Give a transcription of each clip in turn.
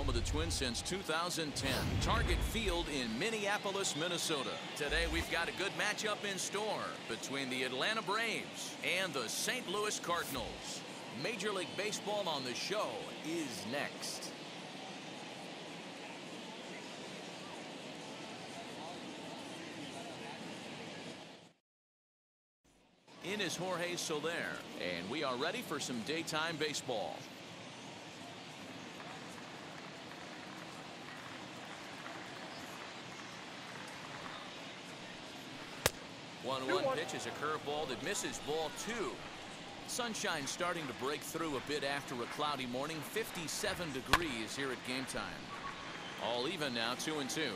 home of the Twins since 2010. Target Field in Minneapolis, Minnesota. Today we've got a good matchup in store between the Atlanta Braves and the St. Louis Cardinals. Major League Baseball on the show is next. In is Jorge Soler, and we are ready for some daytime baseball. 1-1 pitch is a curveball that misses, ball 2. Sunshine starting to break through a bit after a cloudy morning. 57 degrees here at game time. All even now, 2-2.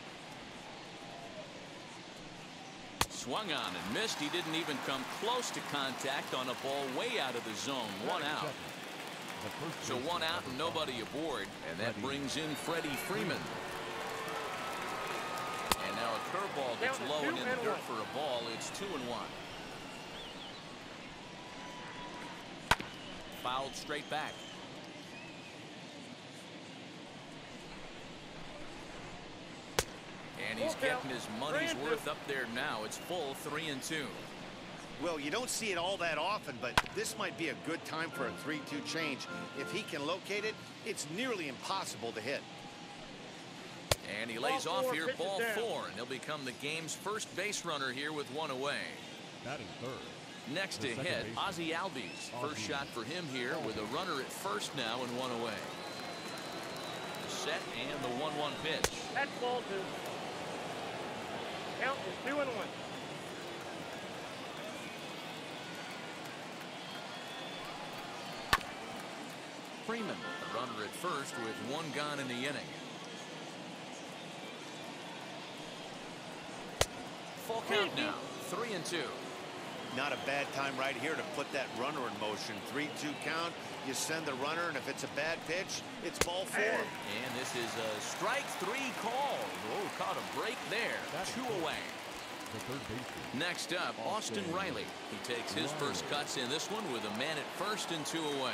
Swung on and missed. He didn't even come close to contact on a ball way out of the zone. 1 out. So 1 out and nobody aboard, and that brings in Freddie Freeman. And now a curveball that's low and in the dirt for a ball. It's 2-1. Fouled straight back. And he's getting his money's worth up there now. It's full 3-2. Well, you don't see it all that often, but this might be a good time for a 3-2 change. If he can locate it, it's nearly impossible to hit. And he lays off here, ball 4, and he'll become the game's first base runner here with 1 away. Batting third. Next to hit, Ozzie Albies. First shot for him here with a runner at first now and 1 away. Set and the 1-1 pitch. That's ball 2. Count is 2-1. Freeman, the runner at first with 1 gone in the inning. Full count now, 3-2. Not a bad time right here to put that runner in motion. 3-2 count. You send the runner, and if it's a bad pitch, it's ball 4. And this is a strike 3 call. Oh, caught a break there. 2 away. Next up, Austin Riley. He takes his first cuts in this one with a man at first and 2 away.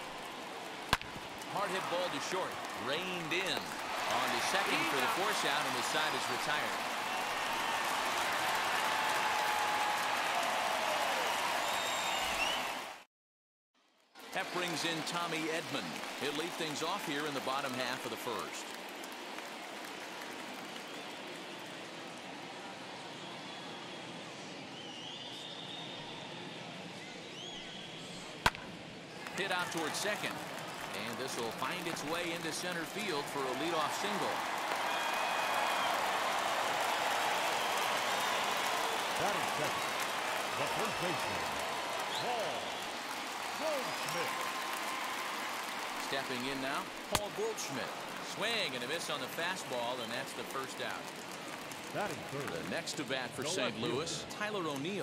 Hard hit ball to short. Reined in. On to second for the force out, and the side is retired. That brings in Tommy Edman. He'll lead things off here in the bottom half of the first. Hit out towards second. And this will find its way into center field for a leadoff single. Batting second, the first baseman, Paul Goldschmidt. Stepping in now, Paul Goldschmidt. Swing and a miss on the fastball, and that's the first out. Batting third. The next to bat for St. Louis, Tyler O'Neill.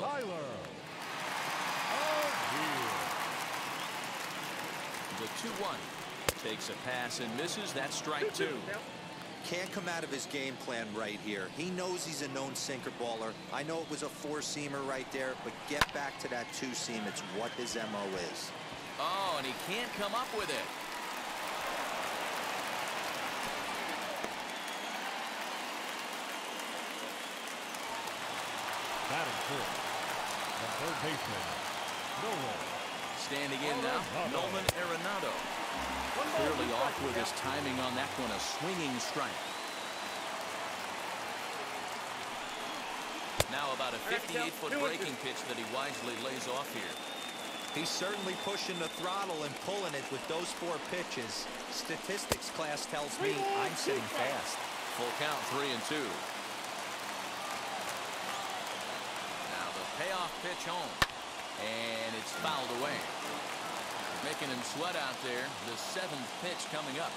The 2-1 takes a pass and misses. That's strike 2. Can't come out of his game plan right here. He knows he's a known sinker baller. I know it was a 4-seamer right there, but get back to that 2-seam. It's what his MO is. Oh, and he can't come up with it. Batting fourth, the third baseman, Nolan. Standing in now, Nolan Arenado. Clearly off with his timing on that one, a swinging strike. Now about a 58-foot breaking pitch that he wisely lays off here. He's certainly pushing the throttle and pulling it with those 4 pitches. Statistics class tells me I'm sitting fast. Full count, 3-2. Now the payoff pitch home. And it's fouled away. Making him sweat out there. The 7th pitch coming up.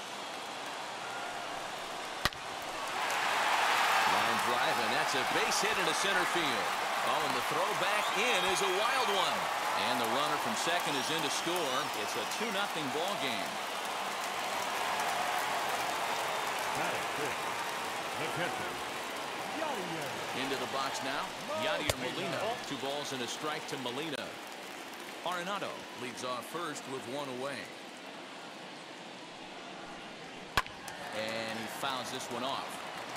Line drive, and that's a base hit into center field. Oh, and the throw back in is a wild one. And the runner from second is in to score. It's a 2-0 ball game. The catcher, Into the box now, Yadier Molina. 2 balls and a strike to Molina. Arenado leads off first with 1 away. And he fouls this one off.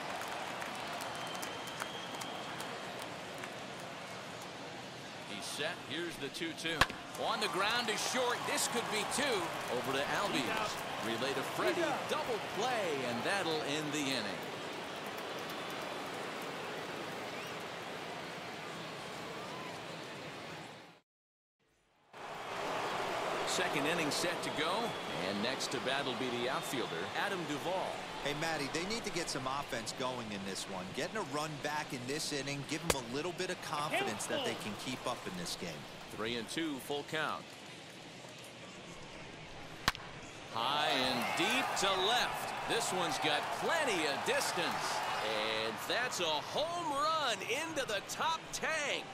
He's set. Here's the 2-2. On the ground is short. This could be two. Over to Albies. Relay to Freddie. Double play, and that'll end the inning. Second inning set to go, and next to bat will be the outfielder, Adam Duvall. Hey, Matty, they need to get some offense going in this one. Getting a run back in this inning, give them a little bit of confidence that they can keep up in this game. 3-2, full count. High and deep to left. This one's got plenty of distance. And that's a home run into the top tank.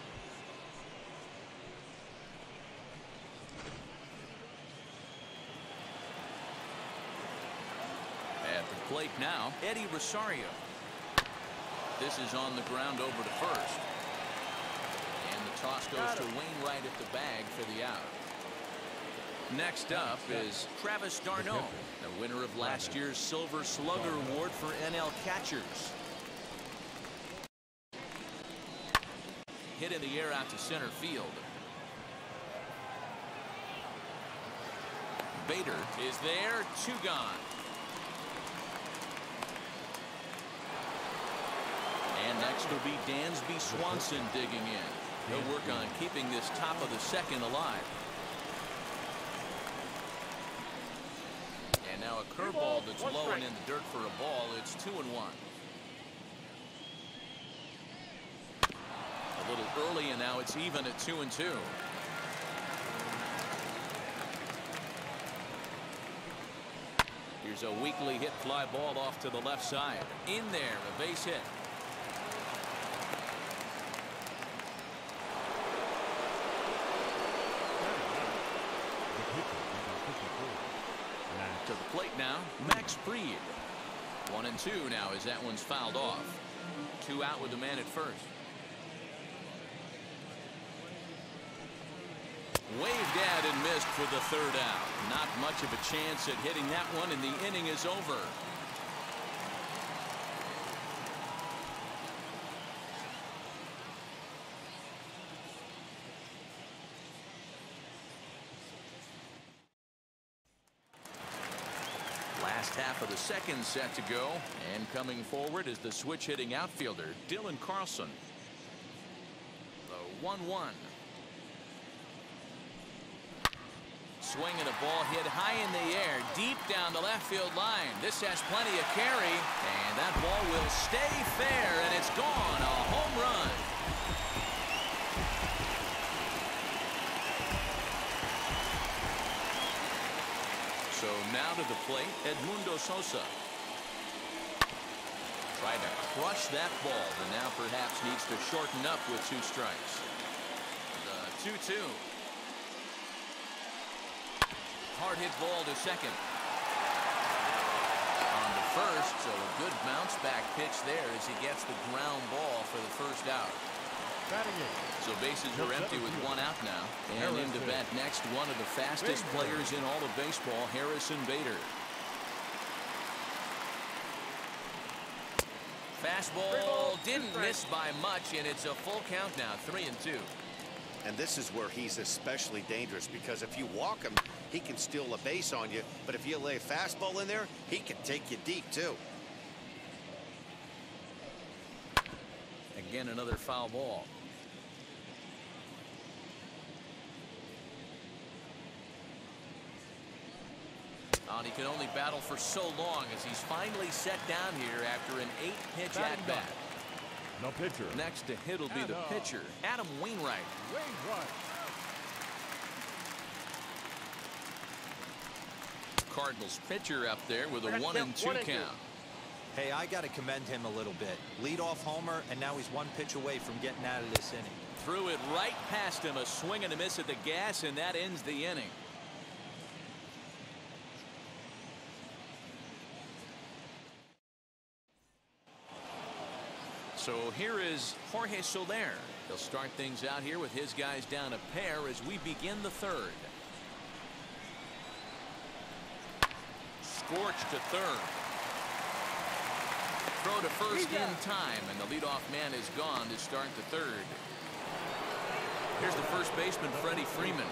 At the plate now, Eddie Rosario. This is on the ground over to first. And the toss goes to Wainwright at the bag for the out. Next up is Travis d'Arnaud, the winner of last year's Silver Slugger Award for NL catchers. Hit in the air out to center field. Bader is there, two gone. And next will be Dansby Swanson digging in. He'll work on keeping this top of the second alive. And now a curveball that's low and in the dirt for a ball. It's 2-1. A little early, and now it's even at 2-2. Here's a weakly hit fly ball off to the left side. In there, a base hit. To the plate now, Max Fried. 1-2 now as that one's fouled off. 2 out with the man at first. Waved at and missed for the third out. Not much of a chance at hitting that one, and the inning is over. Last half of the second set to go, and coming forward is the switch hitting outfielder Dylan Carlson. The 1-1. Swinging a ball hit high in the air, deep down the left field line. This has plenty of carry, and that ball will stay fair, and it's gone. A home run. So now to the plate, Edmundo Sosa. Tried to crush that ball, and now perhaps needs to shorten up with 2 strikes. The 2-2. Hard hit ball to second. On to first, so a good bounce back pitch there as he gets the ground ball for the first out. So bases are empty with 1 out now. And in to bat next, one of the fastest players in all of baseball, Harrison Bader. Fastball didn't miss by much, and it's a full count now, 3-2. And this is where he's especially dangerous, because if you walk him, he can steal a base on you. But if you lay a fastball in there, he can take you deep, too. Again, another foul ball. And he can only battle for so long as he's finally set down here after an 8-pitch at-bat. No pitcher. Next to hit will be the pitcher, Adam Wainwright. Cardinals pitcher up there with a 1-2 count. Hey, I got to commend him a little bit. Leadoff homer, and now he's 1 pitch away from getting out of this inning. Threw it right past him, a swing and a miss at the gas, and that ends the inning. So here is Jorge Soler. He'll start things out here with his guys down a pair as we begin the third. Scorched to third. throw to first in time, and the leadoff man is gone to start the third. Here's the first baseman, Freddie Freeman.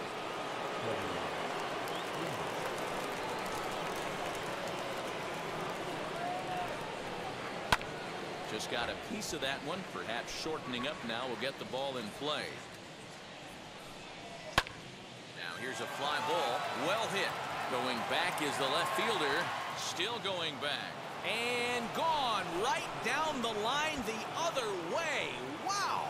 Just got a piece of that one, perhaps shortening up now will get the ball in play. Now here's a fly ball, well hit. Going back is the left fielder, still going back. And gone right down the line the other way. Wow!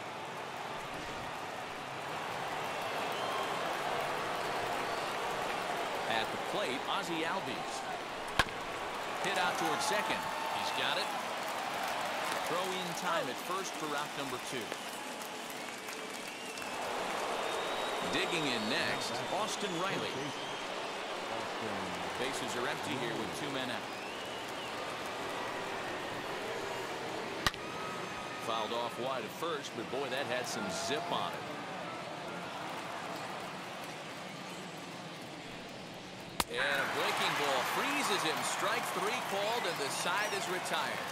At the plate, Ozzie Albies. Hit out towards second. He's got it. Throw in time at first for route number 2. Digging in next, Austin Riley. Bases are empty here with 2 men out. Fouled off wide at first, but boy, that had some zip on it. And a breaking ball freezes him. Strike 3 called, and the side is retired.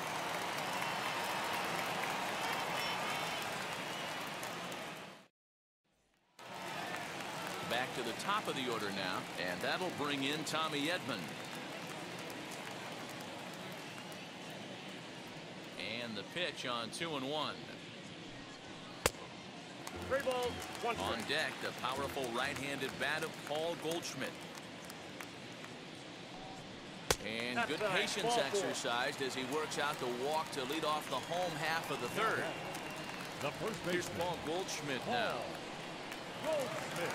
Back to the top of the order now, and that'll bring in Tommy Edman. And the pitch on 2-1. 3 balls, 1 strike. On deck, the powerful right-handed bat of Paul Goldschmidt. And good patience exercised as he works out the walk to lead off the home half of the third. The first Here's baseman, Paul Goldschmidt now. Goldschmidt.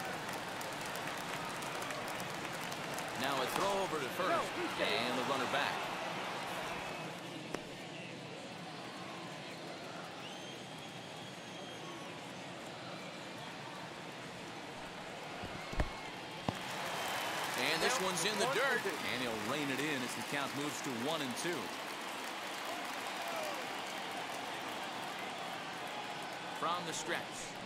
Now a throw over to first, and the runner back. And this one's in the dirt, and he'll rein it in as the count moves to 1-2. From the stretch.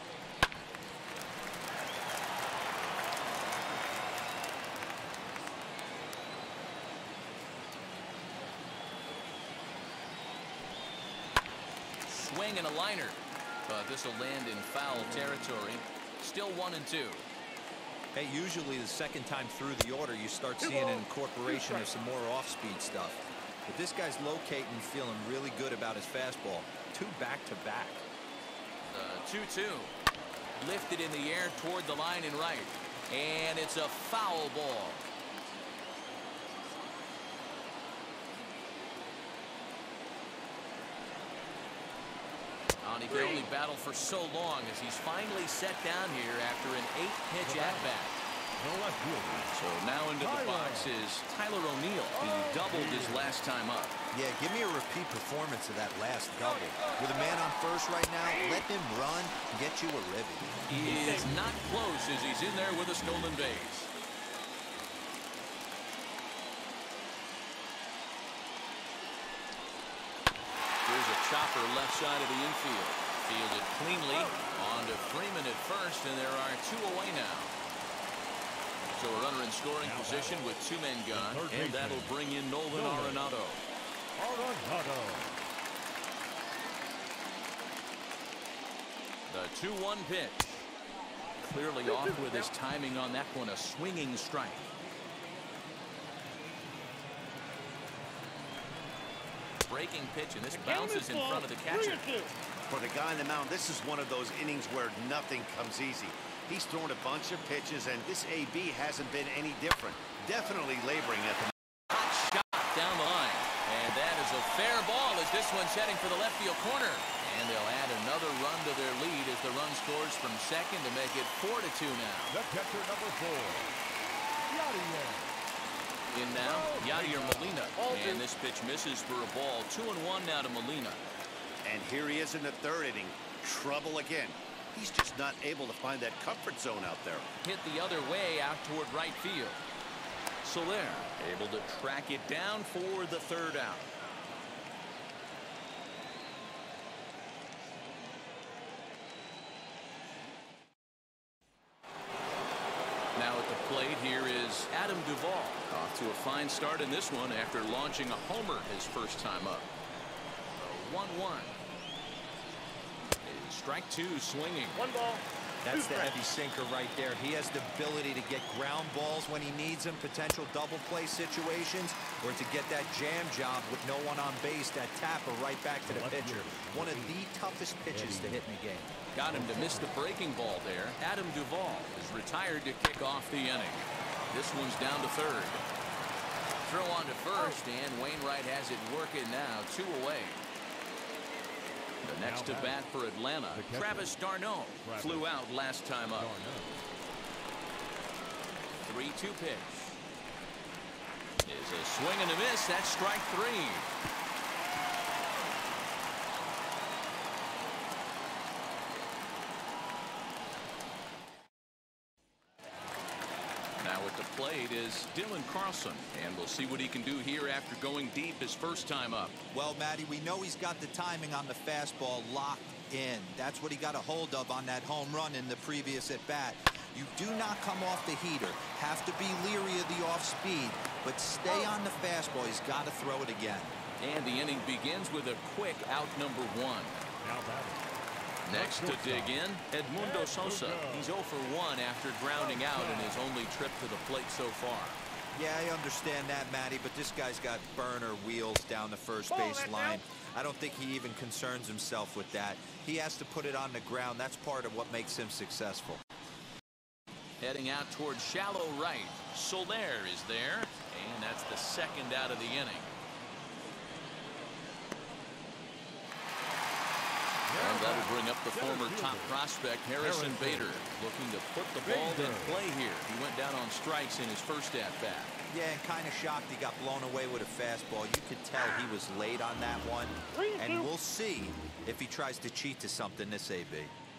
Swing and a liner, but this will land in foul territory. Still 1-2. Hey, usually the second time through the order you start seeing an incorporation of some more off-speed stuff. But this guy's locating, feeling really good about his fastball. 2 back-to-back. 2-2. Lifted in the air toward the line and right. And it's a foul ball. He can only battle for so long as he's finally set down here after an 8-pitch at-bat. So now into the box is Tyler O'Neill. He doubled his last time up. Yeah, give me a repeat performance of that last double. With a man on first right now, let him run and get you a ribbon. He is not close as he's in there with a stolen base. Here's a chopper left side of the infield. Fielded cleanly. On to Freeman at first, and there are 2 away now. So a runner in scoring position with 2 men gone, and that'll bring in Nolan Arenado. The 2-1 pitch. Clearly off with his timing on that one, a swinging strike. Breaking pitch, and this bounces in front of the catcher. For the guy on the mound, this is one of those innings where nothing comes easy. He's thrown a bunch of pitches, and this AB hasn't been any different. Definitely laboring at the hot shot down the line, and that is a fair ball as this one's heading for the left field corner. And they'll add another run to their lead as the run scores from second to make it 4-2 now. The catcher, number 4, Yadier. In now, Yadier Molina. And this pitch misses for a ball. 2-1 now to Molina. And here he is in the third inning. Trouble again. He's just not able to find that comfort zone out there. Hit the other way out toward right field. Soler able to track it down for the third out. Now at the plate here is Adam Duvall. Off to a fine start in this one after launching a homer his first time up. 1-1. Strike two swinging. 1 ball. That's the heavy sinker right there. He has the ability to get ground balls when he needs them, potential double play situations, or to get that jam job with no one on base, that tapper right back to the pitcher. One of the toughest pitches to hit in the game. Got him to miss the breaking ball there. Adam Duvall is retired to kick off the inning. This one's down to third. Throw on to first, and Wainwright has it working now, 2 away. The next to bat for Atlanta, Travis d'Arnaud, flew out last time up. 3-2 pitch. Is a swing and a miss. That's strike 3. Now at the plate is Dylan Carlson, and we'll see what he can do here after going deep his first time up. Well, Matty, we know he's got the timing on the fastball locked in. That's what he got a hold of on that home run in the previous at bat. You do not come off the heater. Have to be leery of the off speed, but stay on the fastball. He's got to throw it again. And the inning begins with a quick out number 1. Now batting. Next to dig in, Edmundo Sosa. He's 0 for 1 after grounding out in his only trip to the plate so far. Yeah, I understand that, Matty, but this guy's got burner wheels down the first base line. I don't think he even concerns himself with that. He has to put it on the ground. That's part of what makes him successful. Heading out towards shallow right. Soler is there, and that's the second out of the inning. And that'll bring up the former top prospect Harrison Bader, looking to put the ball in play here. He went down on strikes in his first at-bat. Yeah, and kind of shocked he got blown away with a fastball. You could tell he was late on that one. And we'll see if he tries to cheat to something this AB.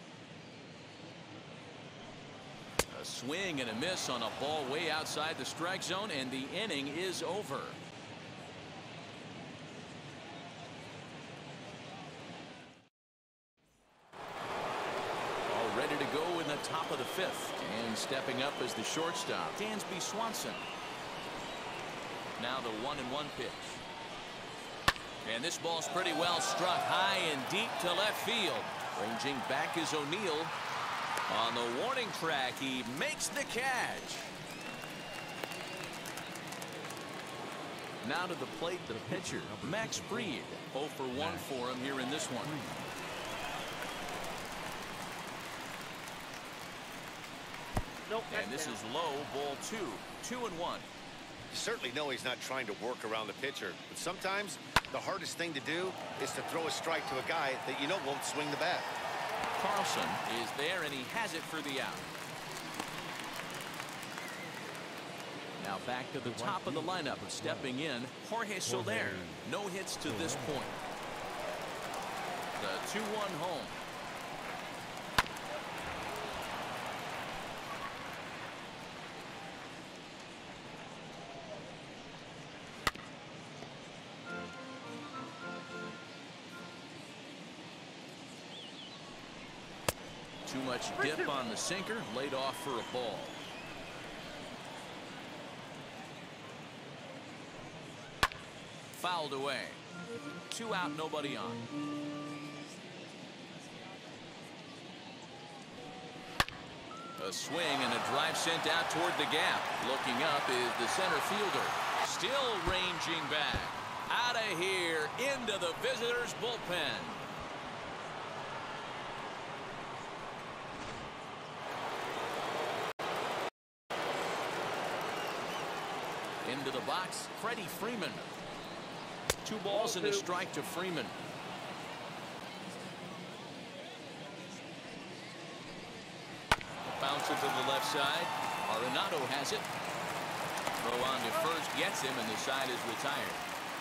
A swing and a miss on a ball way outside the strike zone, and the inning is over. All ready to go in the top of the 5th, and stepping up as the shortstop, Dansby Swanson. Now the 1-1 pitch. And this ball's pretty well struck high and deep to left field. Ranging back is O'Neill. On the warning track, he makes the catch. Now to the plate, the pitcher, Max Fried. 0 for 1 for him here in this one. And this is low, ball 2. 2-1. You certainly know he's not trying to work around the pitcher, but sometimes the hardest thing to do is to throw a strike to a guy that you know won't swing the bat. Carlson is there, and he has it for the out. Now back to the top of the lineup, stepping in, Jorge Soler. No hits to this point. The 2-1 home. Too much dip on the sinker, laid off for a ball. Fouled away. 2 out, nobody on. A swing and a drive sent out toward the gap. Looking up is the center fielder. Still ranging back. Out of here, into the visitors' bullpen. Into the box, Freddie Freeman. 2 balls and a strike to Freeman. Bouncer to the left side. Arenado has it. Throw on to first, gets him, and the side is retired.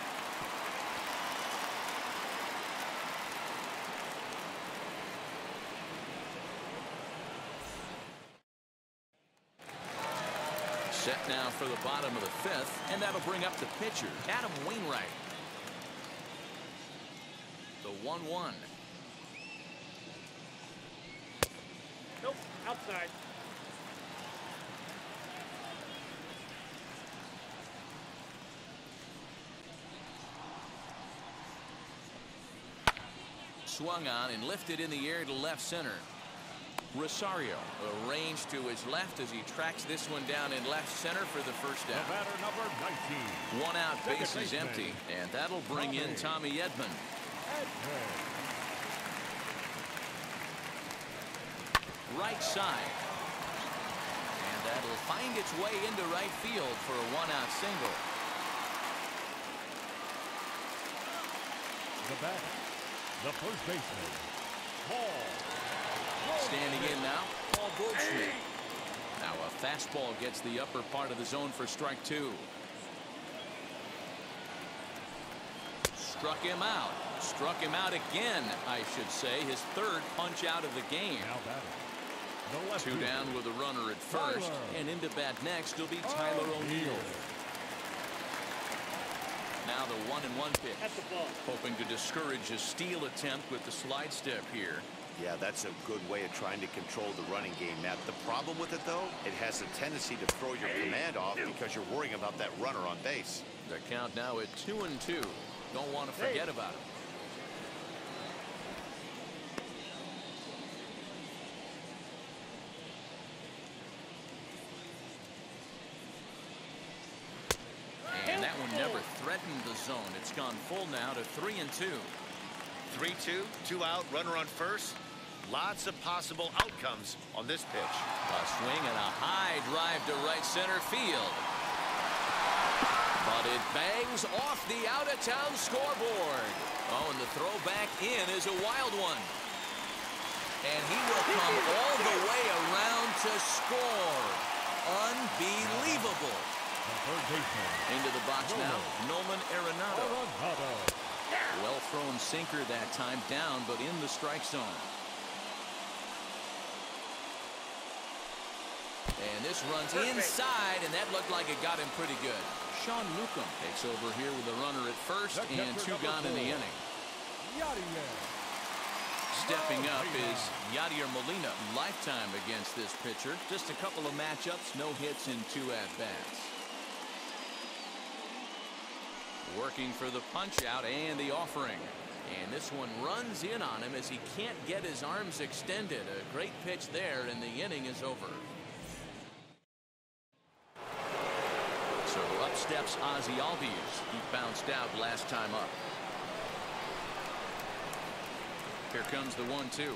Set now for the bottom of the 5th, and that'll bring up the pitcher, Adam Wainwright. The 1-1. Nope, outside. swung on and lifted in the air to left center. Rosario arranged to his left as he tracks this one down in left center for the first down. The batter, number 19. One out, Second base is baseman. empty, and that'll bring in Tommy Edman. Right side. And that'll find its way into right field for a one-out single. The batter, the first baseman, Paul. Standing in now, Paul Goldschmidt. Now a fastball gets the upper part of the zone for strike two. Struck him out. Struck him out again, I should say. His third punch out of the game. Now batting. The left Two fielder, down with a runner at first. Tyler. And into bat next will be Tyler O'Neill. Now the 1-1 pitch. Hoping to discourage a steal attempt with the slide step here. Yeah, that's a good way of trying to control the running game, Matt. The problem with it, though, it has a tendency to throw your command off because you're worrying about that runner on base. The count now at 2-2. Don't want to forget about it. And that one never threatened the zone. It's gone full now to 3-2. 3-2, 2 out, runner on first. Lots of possible outcomes on this pitch. A swing and a high drive to right center field. But it bangs off the out-of-town scoreboard. Oh, and the throw back in is a wild one. And he will come all the way around to score. Unbelievable. The third baseman, Into the box now, Nolan Arenado. Arenado. Well thrown sinker that time, down but in the strike zone. And this runs inside, and that looked like it got him pretty good. Sean Newcomb takes over here with a runner at first, and two gone in the inning. Stepping up is Yadier Molina. Lifetime against this pitcher. Just a couple of matchups, no hits in 2 at-bats. Working for the punch out and the offering. And this one runs in on him as he can't get his arms extended. A great pitch there, and the inning is over. So up steps Ozzie Albies. He bounced out last time up. Here comes the 1-2.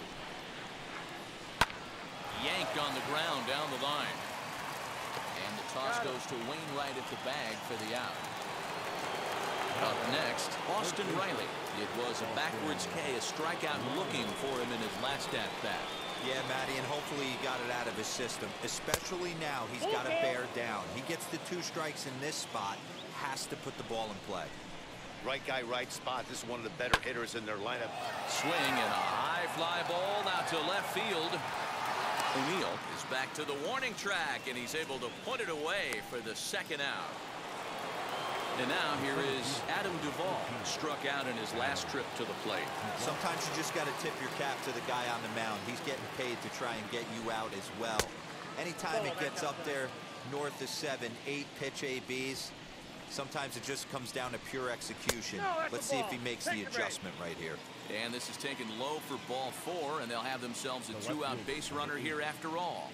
Yanked on the ground down the line. And the toss goes to Wainwright at the bag for the out. Up next, Austin Riley. It was a backwards K, a strikeout looking for him in his last at-bat. Yeah, Matty, and hopefully he got it out of his system. Especially now, he's got to bear down. He gets the 2 strikes in this spot, has to put the ball in play. Right guy, right spot. This is one of the better hitters in their lineup. Swing and a high fly ball out to left field. O'Neill is back to the warning track, and he's able to put it away for the second out. And now here is Adam Duvall, struck out in his last trip to the plate. Sometimes you just got to tip your cap to the guy on the mound. He's getting paid to try and get you out as well. Anytime it gets up there north of 7, 8 pitch ABs, sometimes it just comes down to pure execution. Let's see if he makes the adjustment right here. And this is taken low for ball 4, and they'll have themselves a 2-out base runner here after all.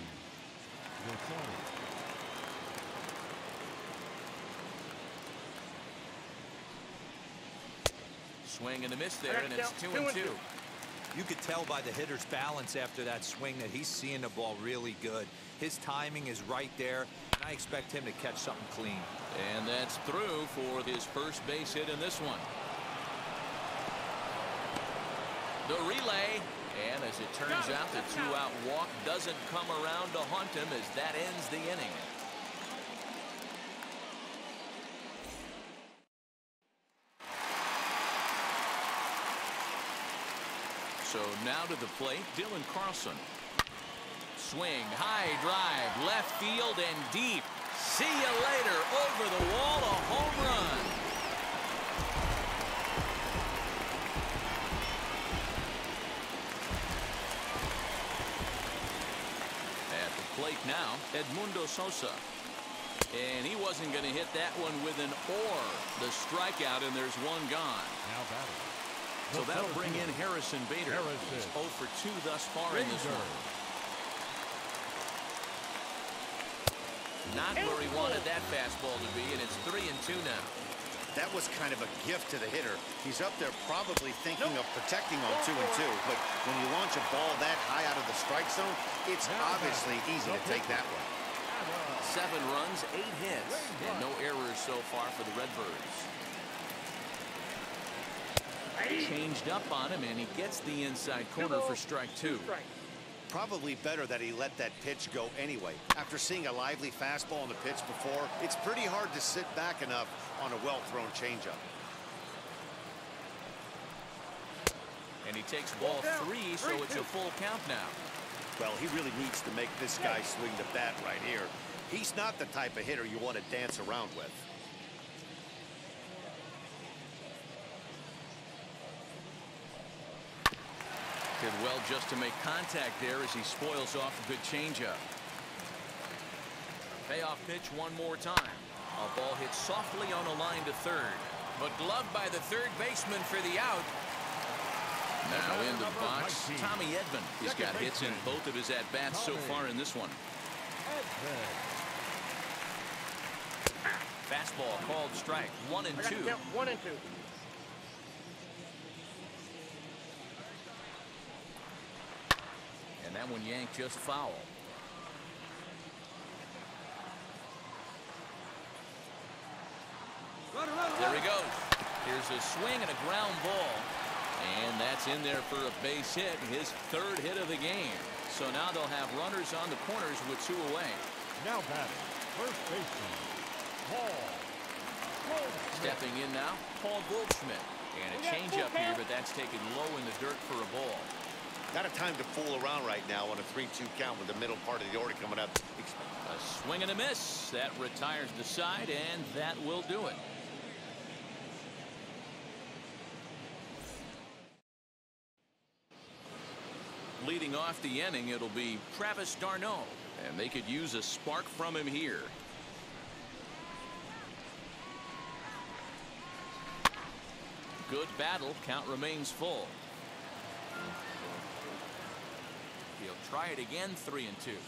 Swing and a miss there, and it's 2-2. You could tell by the hitter's balance after that swing that he's seeing the ball really good. His timing is right there, and I expect him to catch something clean. And that's through for his first base hit in this one. The relay, and as it turns out, the 2-out walk doesn't come around to haunt him as that ends the inning. So now to the plate, Dylan Carlson. Swing, high drive, left field and deep. See you later. Over the wall, a home run. At the plate now, Edmundo Sosa. And he wasn't going to hit that one with an or. The strikeout, and there's one gone. Now batting, So that'll bring in Harrison Bader. He's 0 for 2 thus far in this one. Not where he wanted that fastball to be, and it's 3-2 now. That was kind of a gift to the hitter. He's up there probably thinking of protecting on 2-2, but when you launch a ball that high out of the strike zone, it's obviously easy to take that one. 7 runs, 8 hits, and no errors so far for the Redbirds. Changed up on him, and he gets the inside corner for strike 2. Probably better that he let that pitch go anyway. After seeing a lively fastball on the pitch before, it's pretty hard to sit back enough on a well-thrown changeup. And he takes ball 3, so it's a full count now. Well, he really needs to make this guy swing the bat right here. He's not the type of hitter you want to dance around with. Did well just to make contact there as he spoils off a good changeup. Payoff pitch one more time. A ball hit softly on a line to third, but gloved by the third baseman for the out. Now into the box, Tommy Edman. He's got hits in both of his at-bats so far in this one. Fastball called strike. 1-2. 1-2. And that one yanked just foul. There he goes. Here's a swing and a ground ball. And that's in there for a base hit, his 3rd hit of the game. So now they'll have runners on the corners with 2 away. Now batting, first baseman, Paul. Stepping in now, Paul Goldschmidt. And a changeup here, but that's taken low in the dirt for a ball. Not a time to fool around right now on a 3-2 count with the middle part of the order coming up. A swing and a miss. That retires the side, and that will do it. Leading off the inning, it'll be Travis d'Arnaud, and they could use a spark from him here. Good battle. Count remains full. He'll try it again. 3-2.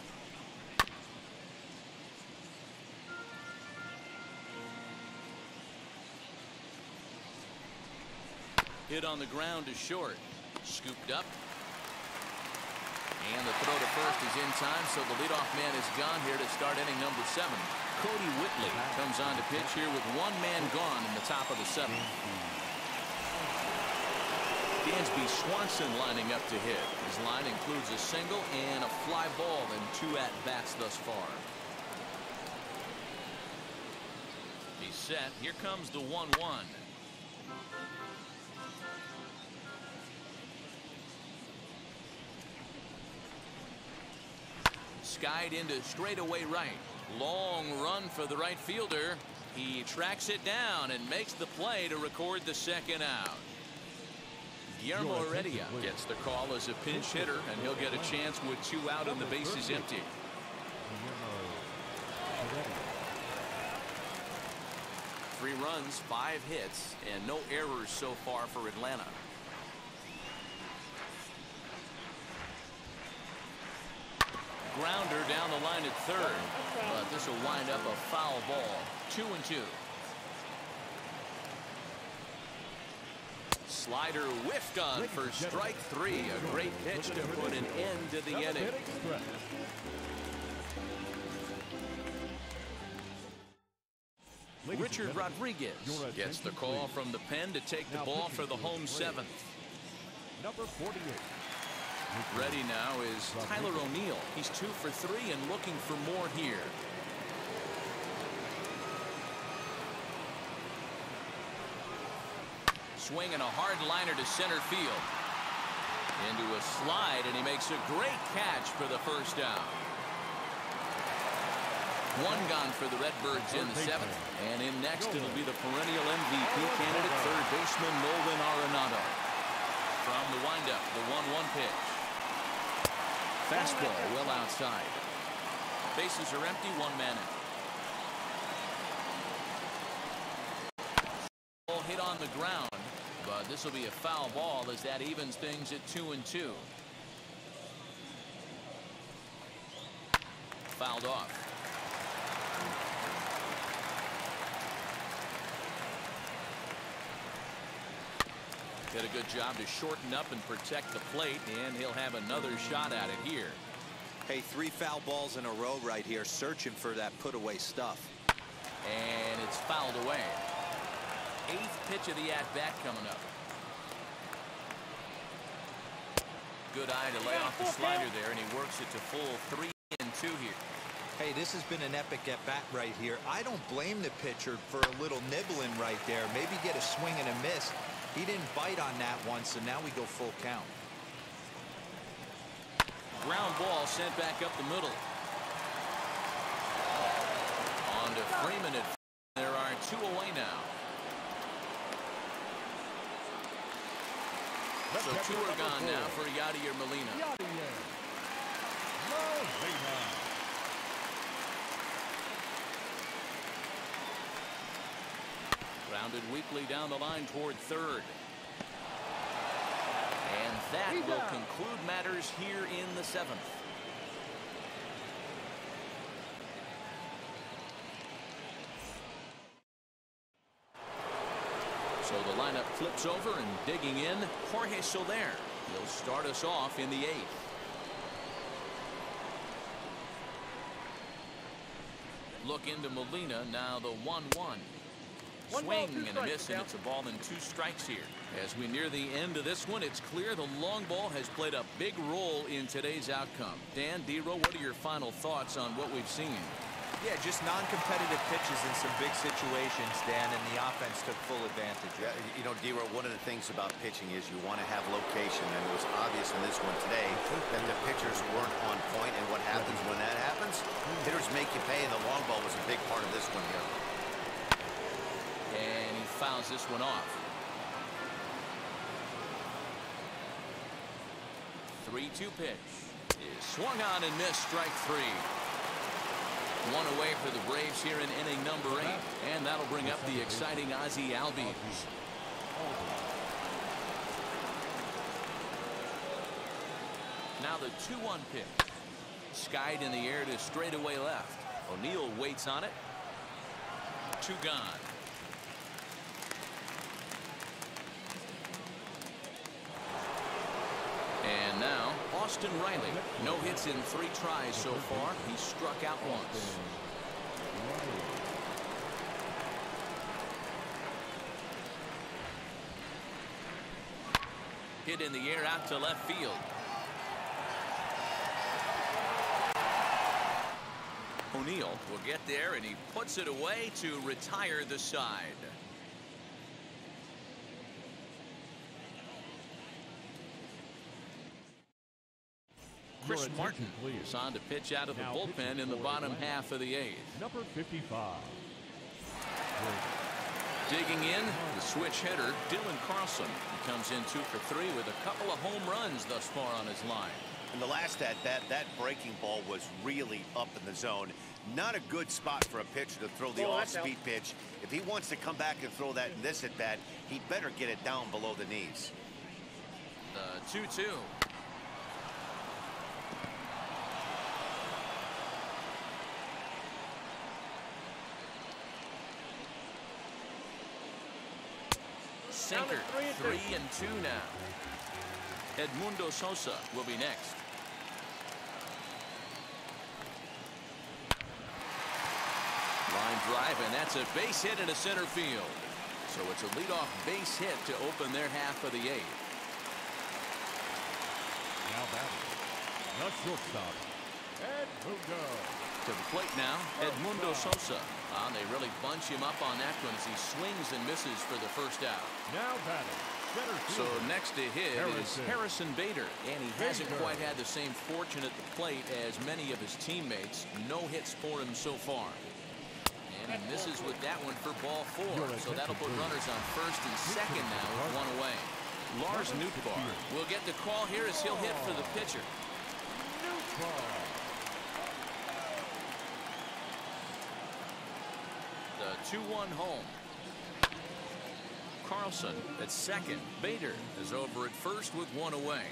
Hit on the ground to short. Scooped up. And the throw to first is in time, so the leadoff man is gone here to start inning number 7. Cody Whitley comes on to pitch here with 1 man gone in the top of the 7th. Dansby Swanson lining up to hit. His line includes a single and a fly ball in 2 at-bats thus far. He's set. Here comes the 1-1. Skied into straightaway right. Long run for the right fielder. He tracks it down and makes the play to record the 2nd out. Guillermo Heredia gets the call as a pinch hitter, and he'll get a chance with 2 out and the bases empty. 3 runs, 5 hits, and no errors so far for Atlanta. Grounder down the line at third, but this will wind up a foul ball. 2-2. Slider whiffed on for strike 3. A great pitch to put an end to the inning. Richard Rodriguez gets the call from the pen to take the ball for the home 7th. Number 48. Ready now is Tyler O'Neill. He's 2 for 3 and looking for more here. Swing and a hard liner to center field. Into a slide, and he makes a great catch for the 1st out. 1 gone for the Redbirds in the 7th. And in next, it'll be the perennial MVP candidate, 3rd baseman Nolan Arenado. From the windup, the 1-1 pitch. Fastball well outside. Bases are empty, 1 man out. Ball hit on the ground. But this will be a foul ball as that evens things at 2-2. Fouled off. Did a good job to shorten up and protect the plate, and he'll have another shot at it here. Hey, 3 foul balls in a row right here, searching for that put-away stuff. And it's fouled away. 8th pitch of the at-bat coming up. Good eye to lay off the slider there, and he works it to full 3-2 here. Hey, this has been an epic at-bat right here. I don't blame the pitcher for a little nibbling right there. Maybe get a swing and a miss. He didn't bite on that one, so now we go full count. Ground ball sent back up the middle. On to Freeman. There are 2 away now. So 2 are gone now for Yadier Molina. Grounded weakly down the line toward third. And that will conclude matters here in the 7th. So the lineup flips over, and digging in, Jorge Soler. He'll start us off in the 8th. Look into Molina, now the 1-1. Swing and a miss, and it's a ball and 2 strikes here. As we near the end of this one, it's clear the long ball has played a big role in today's outcome. Dan, D-Row, what are your final thoughts on what we've seen? Yeah, just non-competitive pitches in some big situations, Dan, and the offense took full advantage. Yeah, you know, D-Row, one of the things about pitching is you want to have location, and it was obvious in this one today that the pitchers weren't on point, and what happens when that happens? Hitters make you pay, and the long ball was a big part of this one here. And he fouls this one off. 3-2 pitch is swung on and missed, strike 3. 1 away for the Braves here in inning number 8, and that'll bring up the exciting Ozzie Albies. Now the 2-1 pitch, skied in the air to straightaway left. O'Neill waits on it. 2 gone. And now Austin Riley. No hits in 3 tries so far. He struck out once. Hit in the air out to left field. O'Neill will get there, and he puts it away to retire the side. Chris Martin is on to pitch out of the bullpen in the bottom half of the 8th. Number 55. Digging in, the switch hitter, Dylan Carlson. He comes in 2 for 3 with a couple of home runs thus far on his line. In the last at-bat, that breaking ball was really up in the zone. Not a good spot for a pitcher to throw the off-speed pitch. If he wants to come back and throw that in this at-bat, he better get it down below the knees. The 2-2. Sinker, 3-2 now. Edmundo Sosa will be next. Line drive, and that's a base hit into center field. So it's a leadoff base hit to open their half of the 8th. Now batting, the shortstop, Edmundo. To the plate now, Edmundo Sosa. They really bunch him up on that one as he swings and misses for the first out. Now batting, center So fielder, next to hit is Harrison Bader, and he hasn't quite had the same fortune at the plate as many of his teammates. No hits for him so far. And he misses with that one for ball 4. So that'll put runners on first and second now with 1 away. Lars Nootbaar will get the call here as he'll hit for the pitcher. The 2-1 home. Carlson at second. Bader is over at first with one away.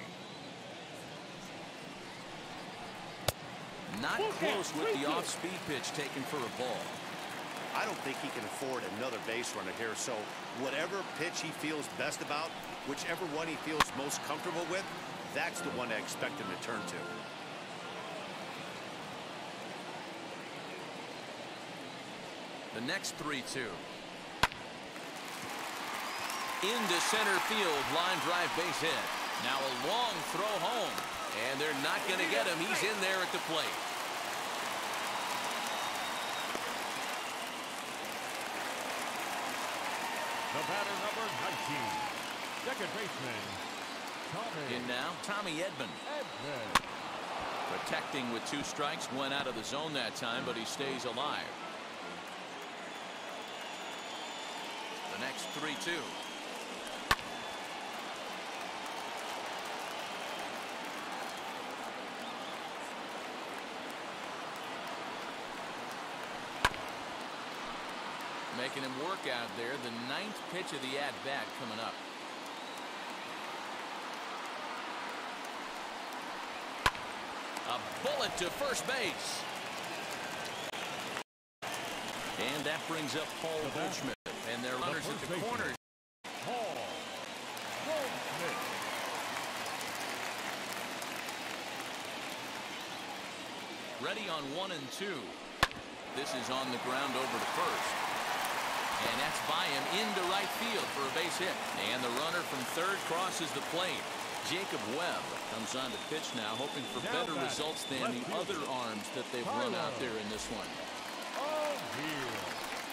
Not close with the off-speed pitch taken for a ball. I don't think he can afford another base runner here, so whatever pitch he feels best about, whichever one he feels most comfortable with, that's the one I expect him to turn to. The next 3-2. Into center field, line drive base hit. Now a long throw home, and they're not going to get him. He's in there at the plate. The batter, number 19, second baseman, Tommy. In now, Tommy Edman. Protecting with 2 strikes, went out of the zone that time, but he stays alive. The next 3-2. Making him work out there. The 9th pitch of the at-bat coming up. A bullet to first base. And that brings up Paul Goldschmidt. And their runners at the corner. Paul Goldschmidt. Ready on 1 and 2. This is on the ground over to first. And that's by him into right field for a base hit. And the runner from third crosses the plate. Jacob Webb comes on to pitch now, hoping for better results than the other arms that they've run out there in this one. Oh, dear.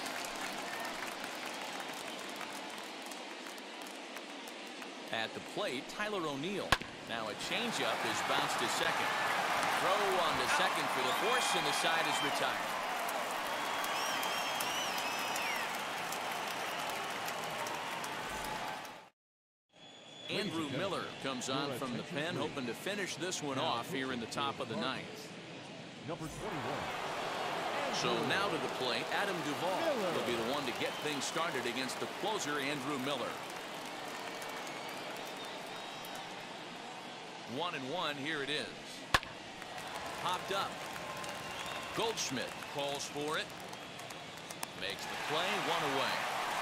At the plate, Tyler O'Neill. Now a changeup is bounced to second. Throw on to second for the force, and the side is retired. Andrew Miller comes on from the pen, hoping to finish this one off here in the top of the 9th. Number 21. So now to the plate, Adam Duvall will be the one to get things started against the closer, Andrew Miller. 1-1, here it is. Popped up. Goldschmidt calls for it. Makes the play, 1 away.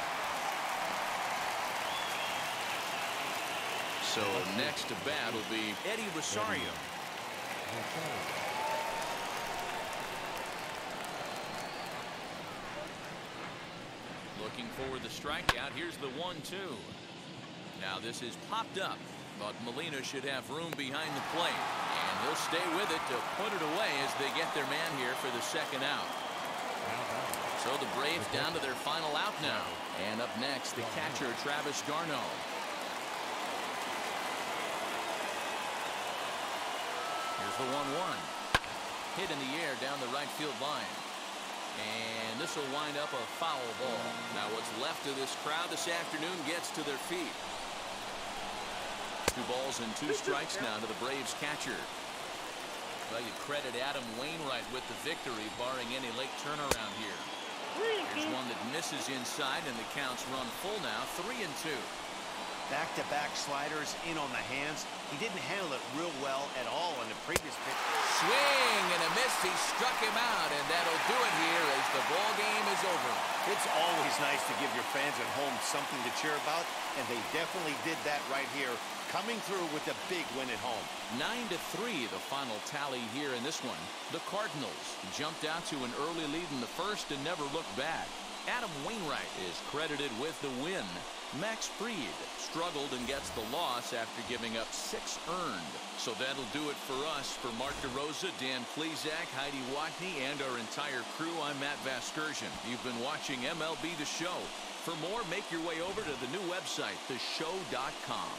So next to bat will be Eddie Rosario. Looking for the strikeout. Here's the 1-2. Now this is popped up, but Molina should have room behind the plate, and he'll stay with it to put it away as they get their man here for the second out. So the Braves down to their final out now, and up next the catcher Travis d'Arnaud. Here's the 1-1. Hit in the air down the right field line. And this will wind up a foul ball. Now what's left of this crowd this afternoon gets to their feet. 2 balls and 2 strikes now to the Braves catcher. Well, you credit Adam Wainwright with the victory, barring any late turnaround here. Here's one that misses inside, and the count's run full now, 3-2. Back-to-back sliders in on the hands. He didn't handle it real well at all in the previous pitch. Swing and a miss. He struck him out, and that'll do it here as the ball game is over. It's always nice to give your fans at home something to cheer about, and they definitely did that right here, coming through with a big win at home. 9-3 the final tally here in this one. The Cardinals jumped out to an early lead in the first and never looked back. Adam Wainwright is credited with the win. Max Fried struggled and gets the loss after giving up 6 earned. So that'll do it for us. For Mark DeRosa, Dan Plesac, Heidi Watney, and our entire crew, I'm Matt Vasgersian. You've been watching MLB The Show. For more, make your way over to the new website, theshow.com.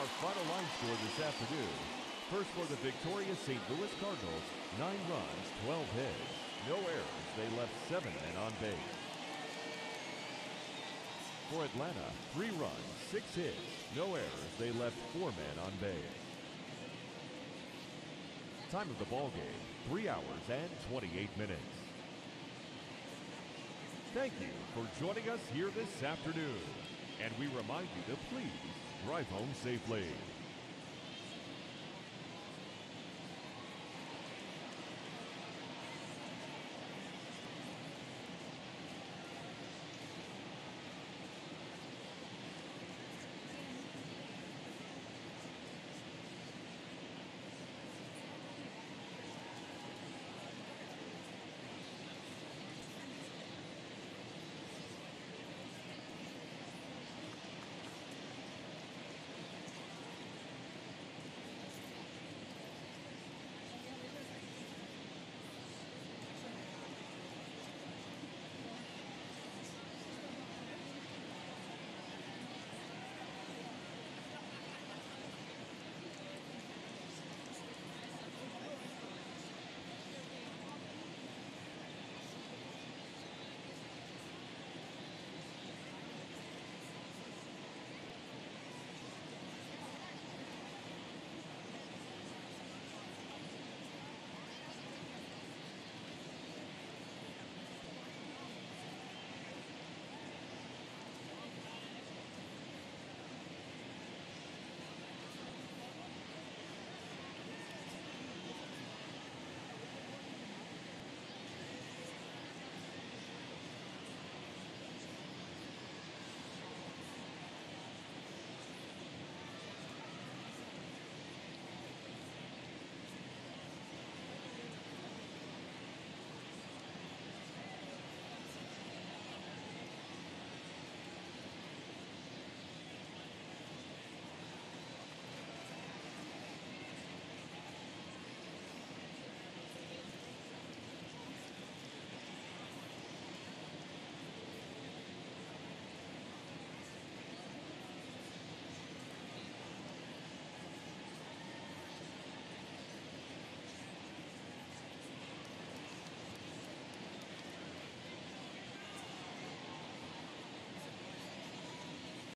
our final line score this afternoon. First for the victorious St. Louis Cardinals, 9 runs, 12 hits. No errors. They left 7 men on base. For Atlanta, 3 runs, 6 hits. No errors. They left 4 men on base. Time of the ball game, 3 hours and 28 minutes. Thank you for joining us here this afternoon. And we remind you to please drive home safely.